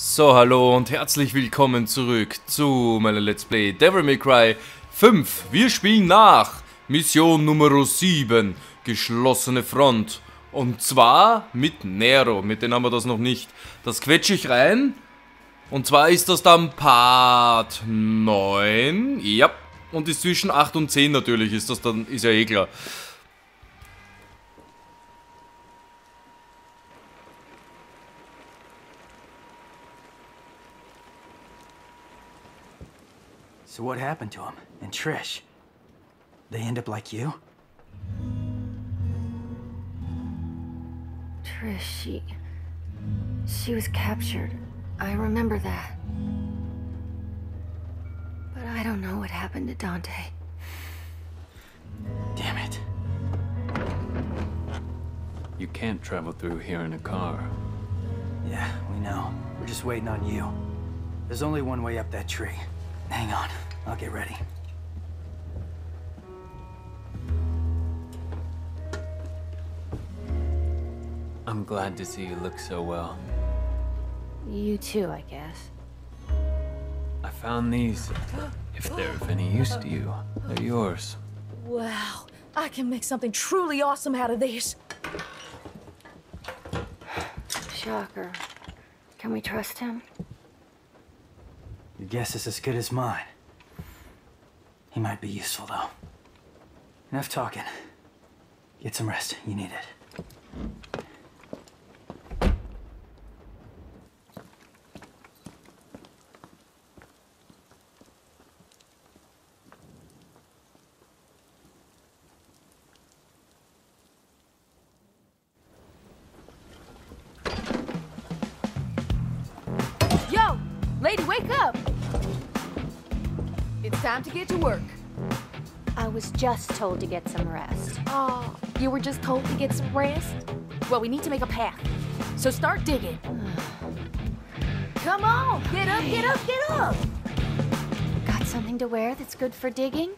So, hallo und herzlich willkommen zurück zu meiner Let's Play Devil May Cry 5. Wir spielen nach Mission Nummer 7, geschlossene Front. Und zwar mit Nero, mit denen haben wir das noch nicht. Das quetsche ich rein. Und zwar ist das dann Part 9. Ja, und ist zwischen 8 und 10 natürlich, ist das dann, ist ja eh klar. So what happened to him and Trish? They end up like you? Trish, she was captured. I remember that. But I don't know what happened to Dante. Damn it. You can't travel through here in a car. Yeah, we know. We're just waiting on you. There's only one way up that tree. Hang on, I'll get ready. I'm glad to see you look so well. You too, I guess. I found these. If they're of any use to you, they're yours. Wow, I can make something truly awesome out of these. Shocker. Can we trust him? Your guess is as good as mine. He might be useful, though. Enough talking. Get some rest. You need it. Yo, lady, wake up! It's time to get to work. I was just told to get some rest. Oh, you were just told to get some rest? Well, we need to make a path. So start digging. Come on, get up, get up, get up! Got something to wear that's good for digging?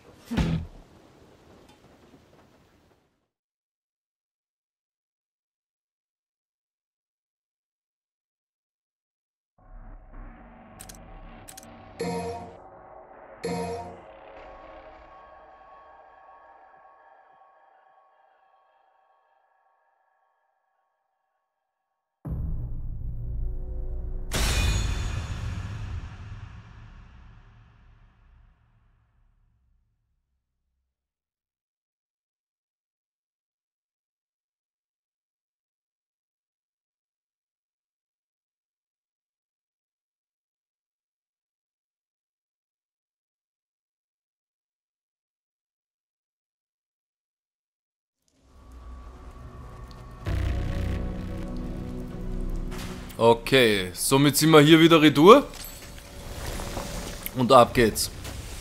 Okay, somit sind wir hier wieder retour. Und ab geht's.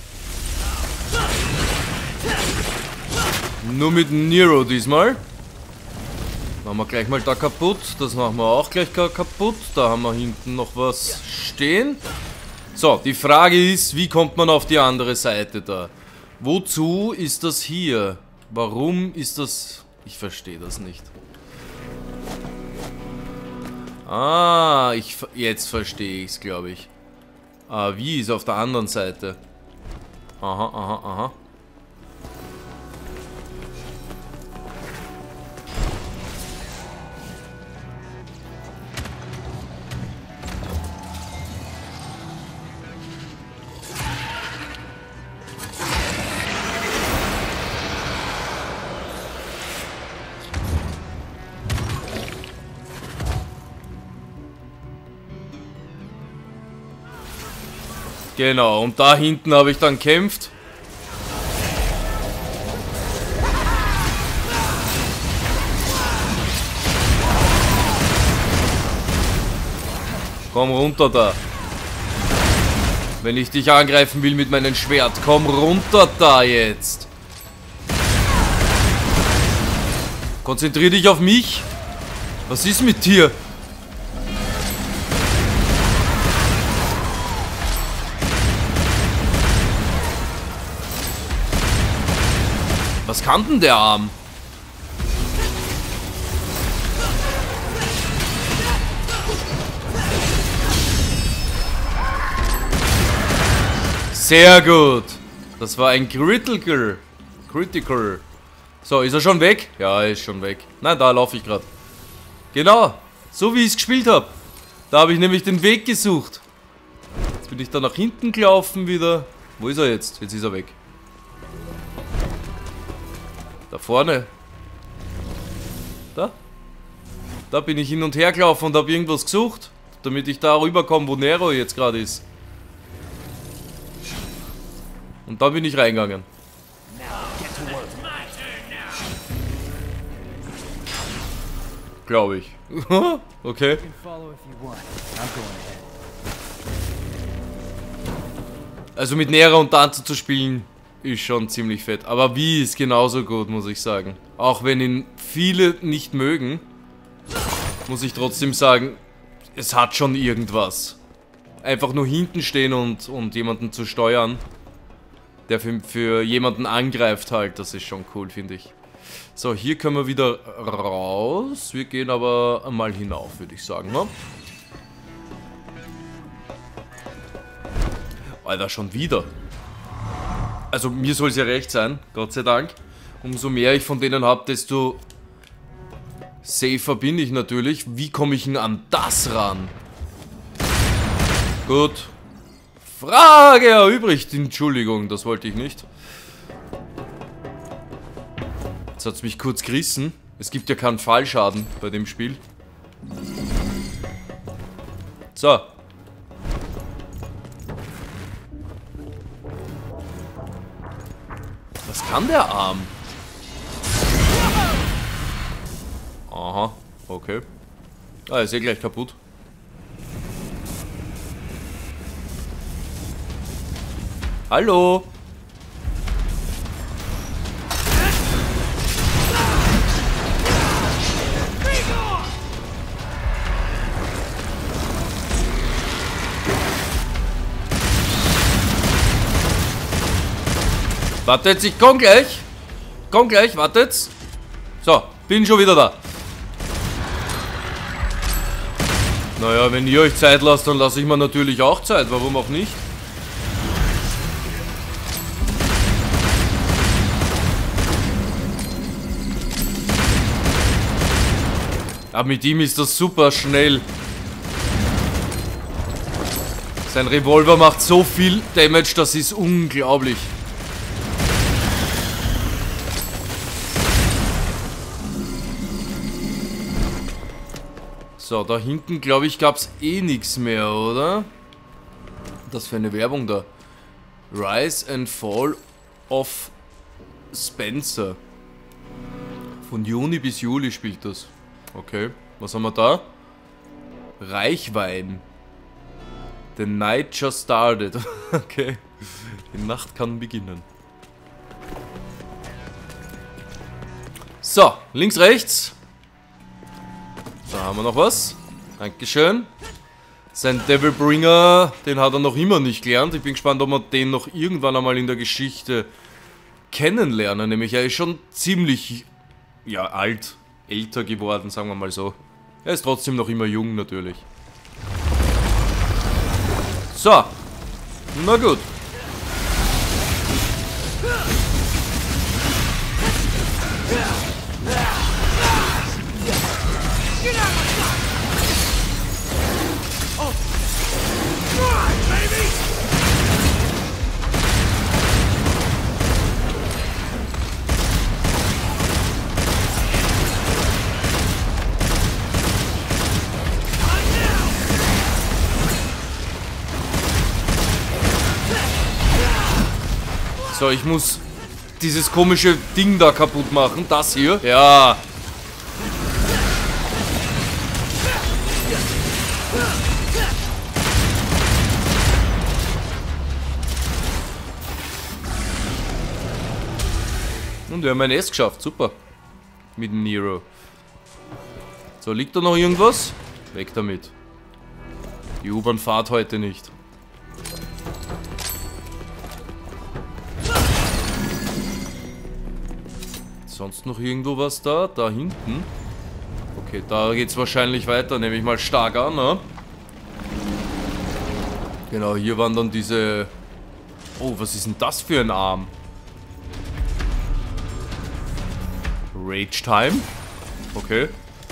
Nur mit Nero diesmal. Machen wir gleich mal da kaputt. Das machen wir auch gleich kaputt. Da haben wir hinten noch was stehen. So, die Frage ist, wie kommt man auf die andere Seite da? Wozu ist das hier? Warum ist das... Ich verstehe das nicht. Ah, jetzt verstehe ich es, glaube ich. Ah, wie ist auf der anderen Seite? Aha, aha, aha. Genau, und da hinten habe ich dann kämpft. Komm runter da. Wenn ich dich angreifen will mit meinem Schwert, komm runter da jetzt. Konzentrier dich auf mich. Was ist mit dir? Was kann denn der Arm? Sehr gut. Das war ein Critical. Critical. So, ist er schon weg? Ja, er ist schon weg. Nein, da laufe ich gerade. Genau. So wie ich es gespielt habe. Da habe ich nämlich den Weg gesucht. Jetzt bin ich da nach hinten gelaufen wieder. Wo ist er jetzt? Jetzt ist er weg. Da vorne. Da. Da bin ich hin und her gelaufen und habe irgendwas gesucht. Damit ich da rüberkomme, wo Nero jetzt gerade ist. Und dann bin ich reingegangen. Glaube ich. Okay. Also mit Nero und Danzo zu spielen, ist schon ziemlich fett. Aber wie ist genauso gut, muss ich sagen. Auch wenn ihn viele nicht mögen, muss ich trotzdem sagen, es hat schon irgendwas. Einfach nur hinten stehen und jemanden zu steuern, der für jemanden angreift halt, das ist schon cool, finde ich. So, hier können wir wieder raus. Wir gehen aber mal hinauf, würde ich sagen, ne? Alter, schon wieder. Also, mir soll es ja recht sein, Gott sei Dank. Umso mehr ich von denen habe, desto safer bin ich natürlich. Wie komme ich denn an das ran? Gut. Frage erübrigt. Entschuldigung, das wollte ich nicht. Jetzt hat es mich kurz gerissen. Es gibt ja keinen Fallschaden bei dem Spiel. So. Was kann der Arm? Aha, okay. Ah, ist eh gleich kaputt. Hallo? Wartet, ich komm gleich. Komm gleich, wartet. So, bin schon wieder da. Naja, wenn ihr euch Zeit lasst, dann lasse ich mir natürlich auch Zeit. Warum auch nicht? Aber mit ihm ist das super schnell. Sein Revolver macht so viel Damage, das ist unglaublich. So, da hinten, glaube ich, gab es eh nichts mehr, oder? Das für eine Werbung da. Rise and Fall of Spencer. Von Juni bis Juli spielt das. Okay, was haben wir da? Reichwein. The night just started. Okay, die Nacht kann beginnen. So, links, rechts. Da haben wir noch was. Dankeschön. Sein Devilbringer, den hat er noch immer nicht gelernt. Ich bin gespannt, ob wir den noch irgendwann einmal in der Geschichte kennenlernen. Nämlich er ist schon ziemlich, ja, alt, älter geworden, sagen wir mal so. Er ist trotzdem noch immer jung natürlich. So. Na gut. So, ich muss dieses komische Ding da kaputt machen. Das hier. Ja. Und wir haben ein S geschafft. Super. Mit dem Nero. So, liegt da noch irgendwas? Weg damit. Die U-Bahn fahrt heute nicht. Sonst noch irgendwo was da? Da hinten. Okay, da geht's wahrscheinlich weiter. Nehme ich mal stark an, ne? Genau, hier waren dann diese Oh, was ist denn das für ein Arm? Rage Time. Okay.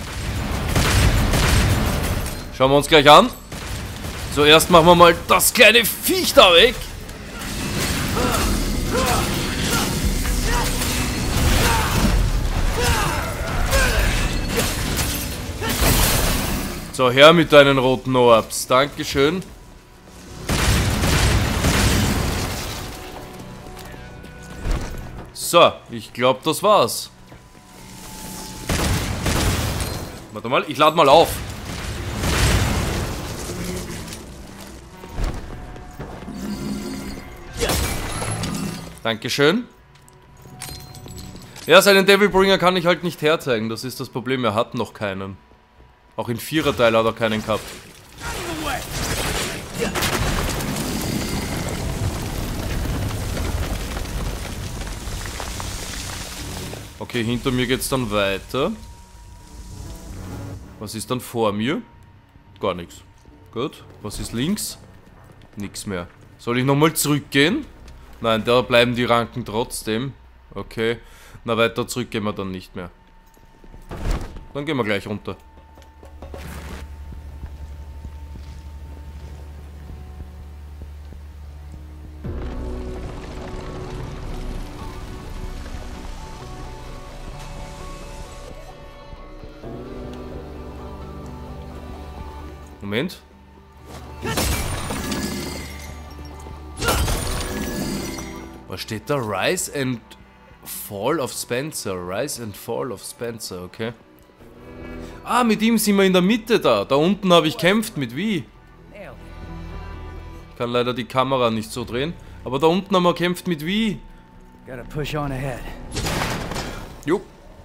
Schauen wir uns gleich an. Zuerst machen wir mal das kleine Viech da weg. So, her mit deinen roten Orbs. Dankeschön. So, ich glaube, das war's. Warte mal, ich lade mal auf. Dankeschön. Ja, seinen Devilbringer kann ich halt nicht herzeigen. Das ist das Problem, er hat noch keinen. Auch in Viererteil hat er keinen gehabt. Okay, hinter mir geht's dann weiter. Was ist dann vor mir? Gar nichts. Gut. Was ist links? Nix mehr. Soll ich nochmal zurückgehen? Nein, da bleiben die Ranken trotzdem. Okay. Na, weiter zurück gehen wir dann nicht mehr. Dann gehen wir gleich runter. Moment. Was steht da? Rise and Fall of Spencer. Rise and Fall of Spencer, okay. Ah, mit ihm sind wir in der Mitte da. Da unten habe ich kämpft. Mit wie? Ich kann leider die Kamera nicht so drehen. Aber da unten haben wir kämpft mit wie? Gotta push on ahead. Jo.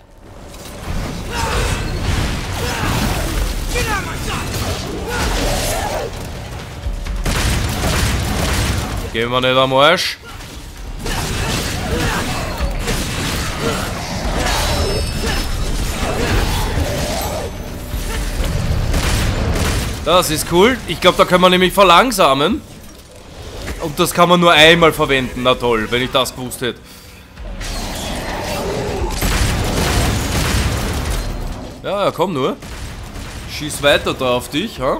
Gehen wir nicht am Arsch. Das ist cool. Ich glaube, da können wir nämlich verlangsamen. Und das kann man nur einmal verwenden. Na toll, wenn ich das gewusst hätte. Ja, komm nur. Schieß weiter da auf dich, ha?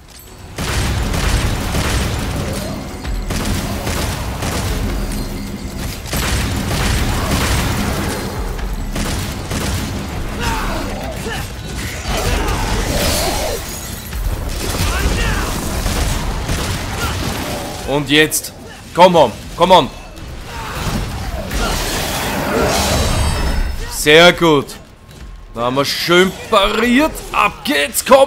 Und jetzt. Komm on, komm on. Sehr gut. Da haben wir schön pariert. Ab geht's, komm.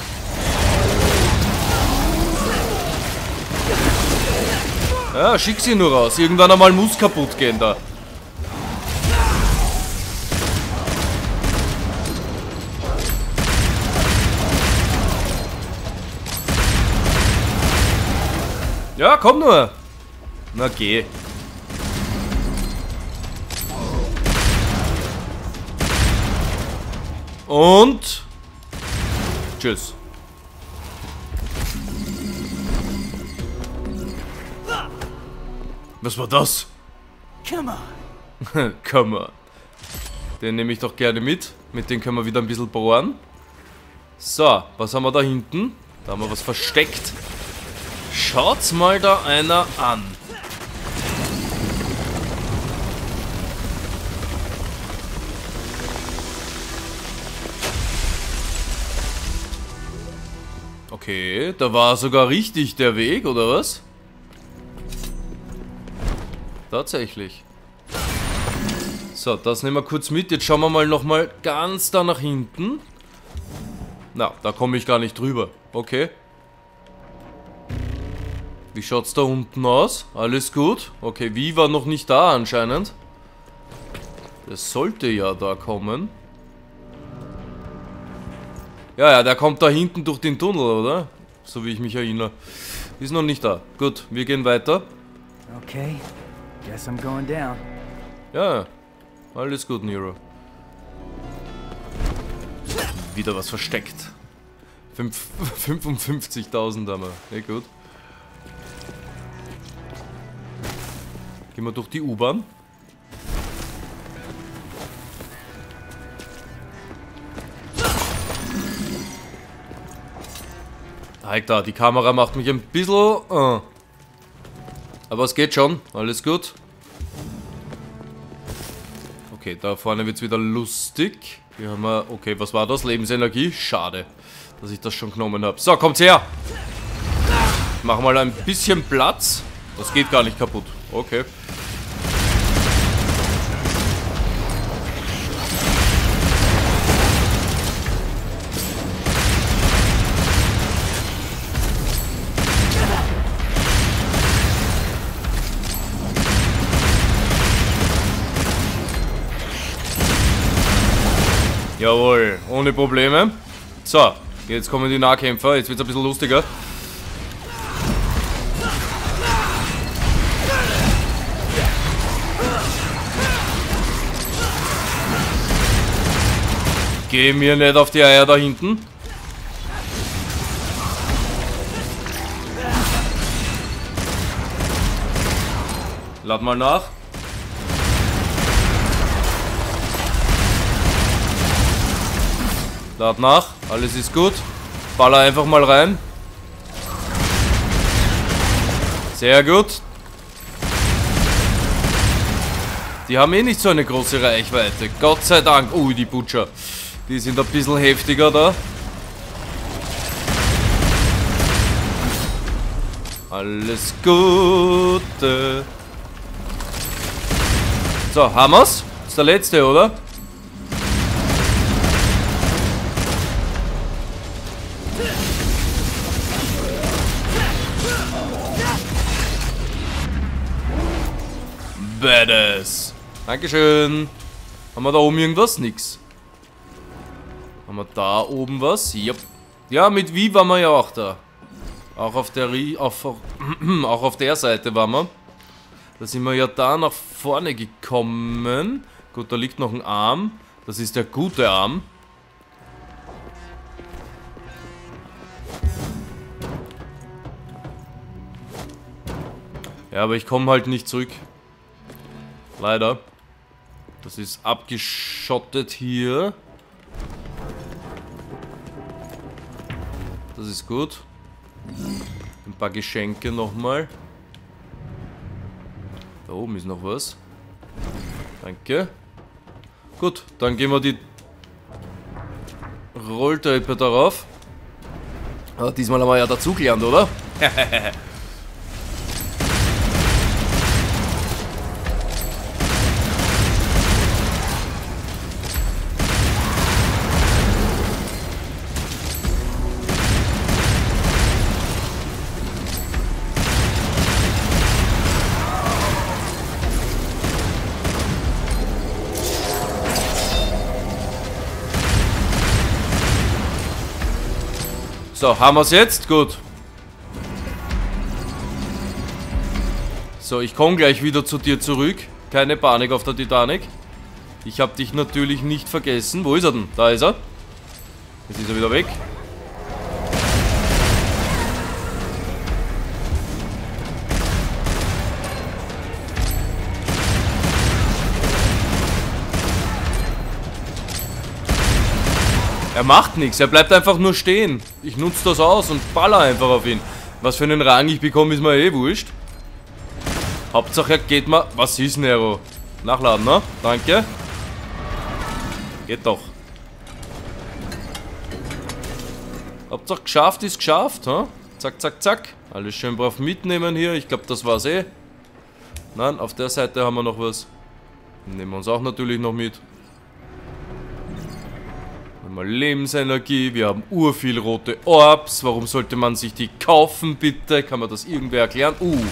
Ja, schick sie nur raus. Irgendwann einmal muss kaputt gehen da. Ja, komm nur. Na, geh. Und... Tschüss. Was war das? Come on. Come on. Den nehme ich doch gerne mit. Mit dem können wir wieder ein bisschen bohren. So, was haben wir da hinten? Da haben wir was versteckt. Schaut's mal da einer an. Okay, da war sogar richtig der Weg, oder was? Tatsächlich. So, das nehmen wir kurz mit. Jetzt schauen wir mal nochmal ganz da nach hinten. Na, da komme ich gar nicht drüber. Okay. Wie schaut's da unten aus? Alles gut? Okay, Wie war noch nicht da anscheinend. Das sollte ja da kommen. Ja, der kommt da hinten durch den Tunnel, oder? So wie ich mich erinnere. Ist noch nicht da. Gut, wir gehen weiter. Okay, guess I'm going down. Ja, alles gut, Nero. Wieder was versteckt. 55.000 haben wir. Ja, gut. Gehen wir durch die U-Bahn. Alter, die Kamera macht mich ein bisschen... Aber es geht schon. Alles gut. Okay, da vorne wird es wieder lustig. Hier haben wir... Okay, was war das? Lebensenergie? Schade, dass ich das schon genommen habe. So, kommt's her! Machen wir mal ein bisschen Platz. Das geht gar nicht kaputt. Okay. Jawohl, ohne Probleme. So, jetzt kommen die Nahkämpfer. Jetzt wird es ein bisschen lustiger. Geh mir nicht auf die Eier da hinten. Lad mal nach. Lad nach, alles ist gut. Baller einfach mal rein. Sehr gut. Die haben eh nicht so eine große Reichweite. Gott sei Dank. Die Butcher. Die sind ein bisschen heftiger da. Alles Gute. So, haben wir's? Das ist der letzte, oder? Badass. Dankeschön. Haben wir da oben irgendwas? Nix. Haben wir da oben was? Yep. Ja, mit wie waren wir ja auch da. Auch auf der auch auf der Seite waren wir. Da sind wir ja da nach vorne gekommen. Gut, da liegt noch ein Arm. Das ist der gute Arm. Ja, aber ich komme halt nicht zurück. Leider. Das ist abgeschottet hier. Das ist gut. Ein paar Geschenke nochmal. Da oben ist noch was. Danke. Gut, dann gehen wir die Rolltreppe darauf. Aber diesmal haben wir ja dazugelernt, oder? So, haben wir es jetzt? Gut. So, ich komme gleich wieder zu dir zurück. Keine Panik auf der Titanic. Ich habe dich natürlich nicht vergessen. Wo ist er denn? Da ist er. Jetzt ist er wieder weg. Er macht nichts, er bleibt einfach nur stehen. Ich nutze das aus und baller einfach auf ihn. Was für einen Rang ich bekomme, ist mir eh wurscht. Hauptsache er geht mal... Was ist Nero? Nachladen, ne? Danke. Geht doch. Hauptsache geschafft ist geschafft, ha? Zack, zack, zack. Alles schön brav mitnehmen hier. Ich glaube, das war's eh. Nein, auf der Seite haben wir noch was. Nehmen wir uns auch natürlich noch mit. Mal Lebensenergie, wir haben urviel rote Orbs. Warum sollte man sich die kaufen, bitte? Kann man das irgendwer erklären?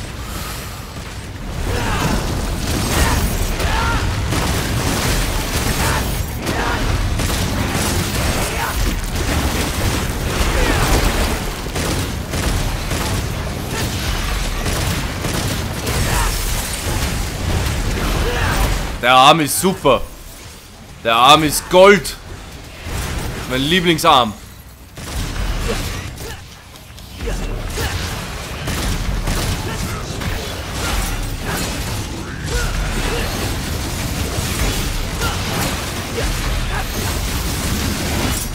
Der Arm ist super. Der Arm ist Gold. Mein Lieblingsarm.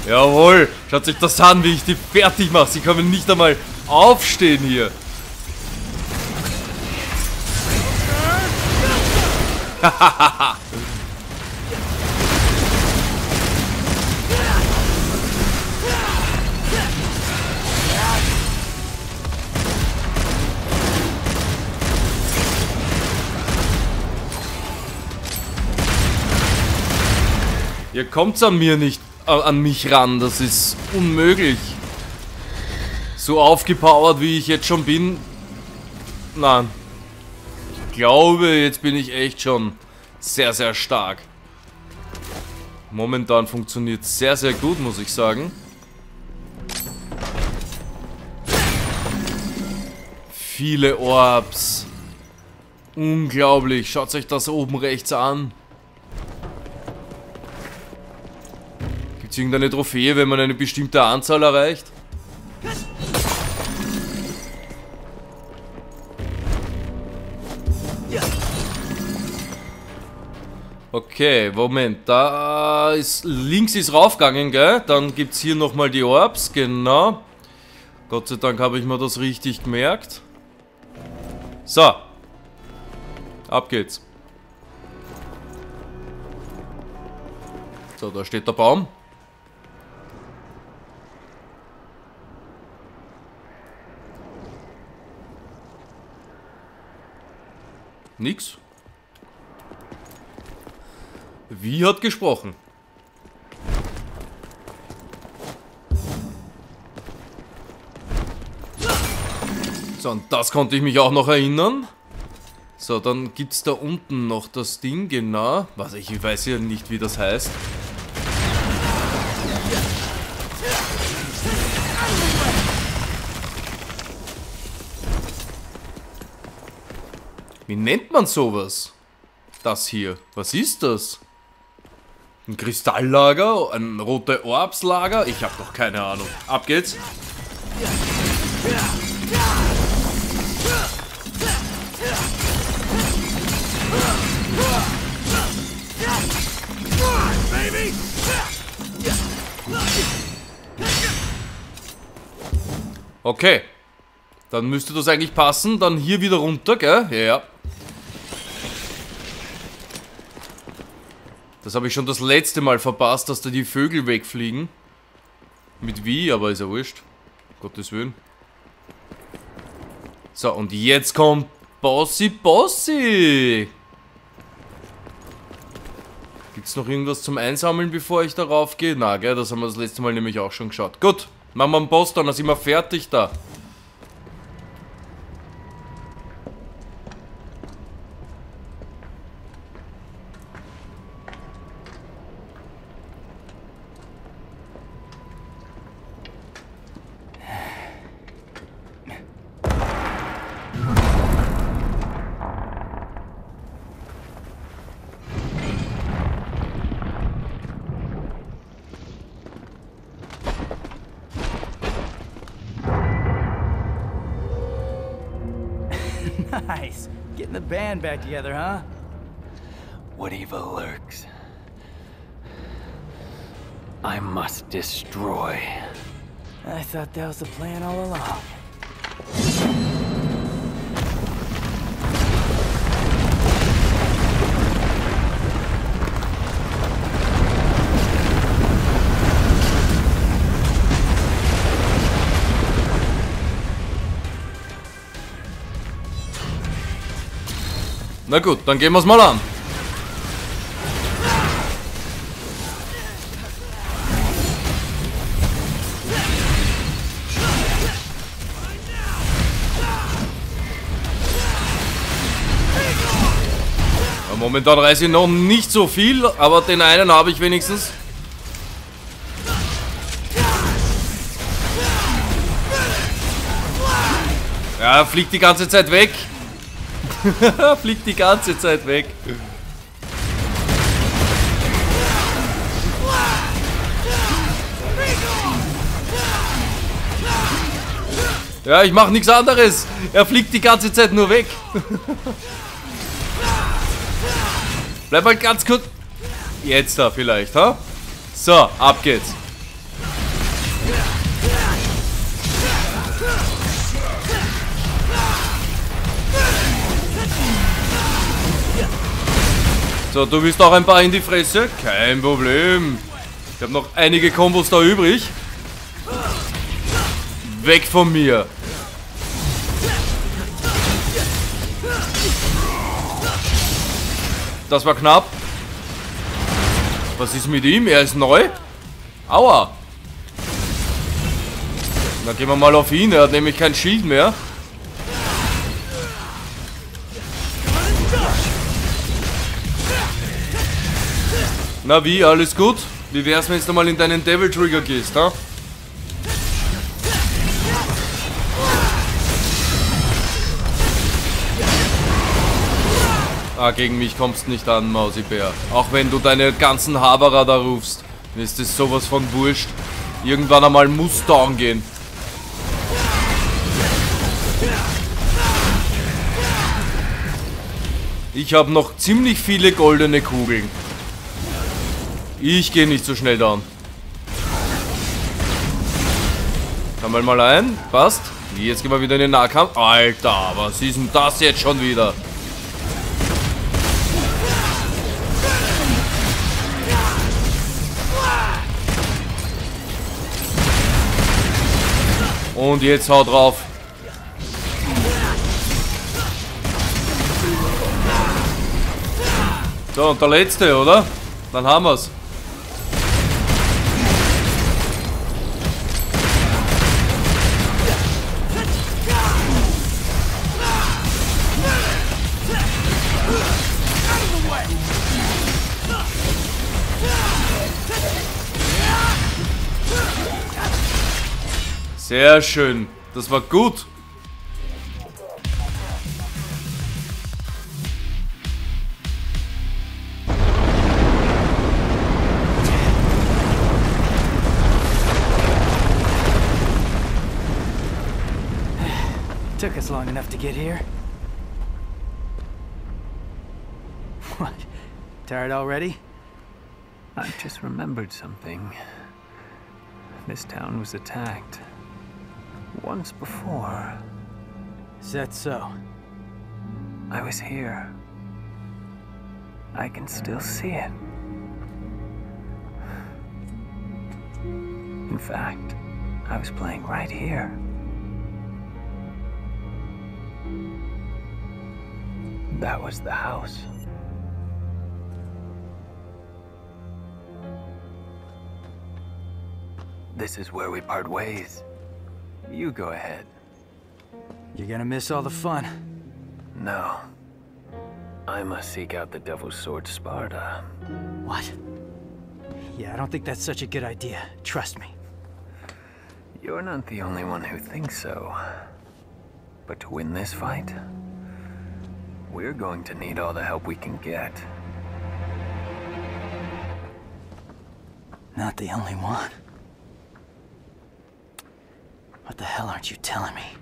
Jawohl, schaut euch das an, wie ich die fertig mache. Sie können nicht einmal aufstehen hier. Hahaha. Ihr kommt an mich ran, das ist unmöglich. So aufgepowert, wie ich jetzt schon bin. Nein. Ich glaube, jetzt bin ich echt schon sehr, sehr stark. Momentan funktioniert es sehr, sehr gut, muss ich sagen. Viele Orbs. Unglaublich. Schaut euch das oben rechts an. Gibt es irgendeine Trophäe, wenn man eine bestimmte Anzahl erreicht? Okay, Moment, da ist, links ist raufgegangen, gell? Dann gibt es hier nochmal die Orbs, genau. Gott sei Dank habe ich mir das richtig gemerkt. So. Ab geht's. So, da steht der Baum. Nix. Wie hat gesprochen? So, und das konnte ich mich auch noch erinnern. So, dann gibt es da unten noch das Ding, genau. Was, ich weiß ja nicht, wie das heißt. Wie nennt man sowas? Das hier. Was ist das? Ein Kristalllager? Ein rote Orbslager? Ich habe doch keine Ahnung. Ab geht's. Okay. Dann müsste das eigentlich passen. Dann hier wieder runter, gell? Ja. Das habe ich schon das letzte Mal verpasst, dass da die Vögel wegfliegen. Mit wie, aber ist ja wurscht. Gottes Willen. So, und jetzt kommt Bossy. Gibt's noch irgendwas zum Einsammeln, bevor ich darauf gehe? Na, gell, das haben wir das letzte Mal nämlich auch schon geschaut. Gut, machen wir einen Boss, dann sind wir fertig da. Nice. Getting the band back together, huh? What evil lurks? I must destroy. I thought that was the plan all along. Na gut, dann gehen wir es mal an. Momentan reiße ich noch nicht so viel, aber den einen habe ich wenigstens. Ja, fliegt die ganze Zeit weg. Fliegt die ganze Zeit weg. Ja, ich mache nichts anderes. Er fliegt die ganze Zeit nur weg. Bleib mal ganz kurz. Jetzt da vielleicht, ha? So, ab geht's. So, du willst auch ein paar in die Fresse? Kein Problem. Ich habe noch einige Kombos da übrig. Weg von mir. Das war knapp. Was ist mit ihm? Er ist neu? Aua. Dann gehen wir mal auf ihn. Er hat nämlich kein Schild mehr. Na wie, alles gut? Wie wär's, wenn du mal in deinen Devil Trigger gehst, ha? Ah, gegen mich kommst nicht an, Mausibär. Auch wenn du deine ganzen Haberer da rufst. Mir ist das sowas von wurscht. Irgendwann einmal muss down gehen. Ich habe noch ziemlich viele goldene Kugeln. Ich gehe nicht so schnell down. Sammeln mal ein. Passt. Jetzt gehen wir wieder in den Nahkampf. Alter, was ist denn das jetzt schon wieder? Und jetzt haut drauf. So, und der letzte, oder? Dann haben wir's. Sehr schön. Das war gut. Took us long enough to get here. What? Tired already? I've just remembered something. This town was attacked once before. Is that so? I was here. I can still see it. In fact, I was playing right here. That was the house. This is where we part ways. You go ahead. You're gonna miss all the fun. No. I must seek out the Devil's Sword Sparta. What? Yeah, I don't think that's such a good idea. Trust me. You're not the only one who thinks so. But to win this fight, we're going to need all the help we can get. Not the only one. What the hell aren't you telling me?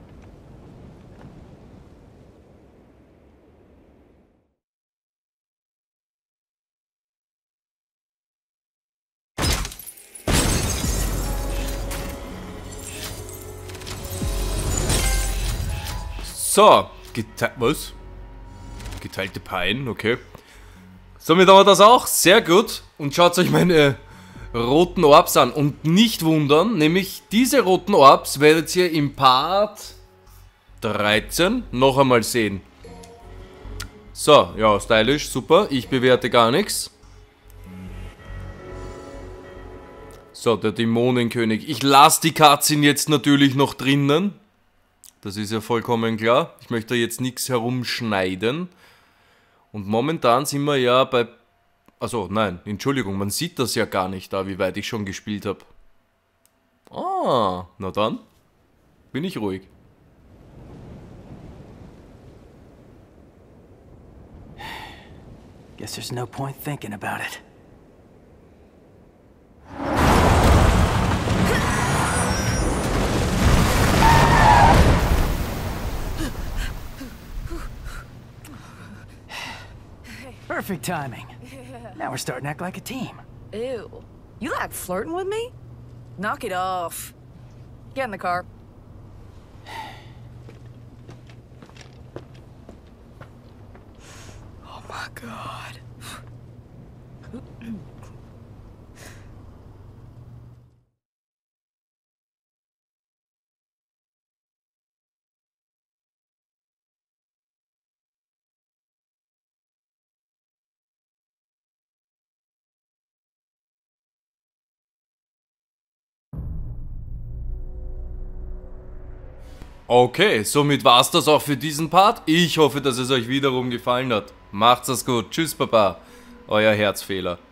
So, was? Geteilte Pein, okay. Somit haben wir das auch, sehr gut. Und schaut euch meine roten Orbs an. Und nicht wundern, nämlich diese roten Orbs werdet ihr im Part 13 noch einmal sehen. So, ja, stylisch, super. Ich bewerte gar nichts. So, der Dämonenkönig. Ich lasse die Cutscene jetzt natürlich noch drinnen. Das ist ja vollkommen klar. Ich möchte jetzt nichts herumschneiden. Und momentan sind wir ja bei... Also, nein, Entschuldigung, man sieht das ja gar nicht da, wie weit ich schon gespielt habe. Ah, na dann bin ich ruhig. Guess there's no point thinking about it. Perfect timing. Now we're starting to act like a team. Ew. You like flirting with me? Knock it off. Get in the car. Oh my God. Okay, somit war's das auch für diesen Part. Ich hoffe, dass es euch wiederum gefallen hat. Macht's es gut. Tschüss, Baba. Euer Herzfehler.